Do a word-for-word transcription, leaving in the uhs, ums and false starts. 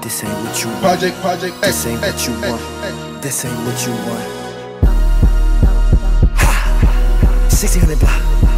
This ain't what you want. Project, project, This ain't what you X, want. X, This ain't what you want. Ha! sixteen hundred block.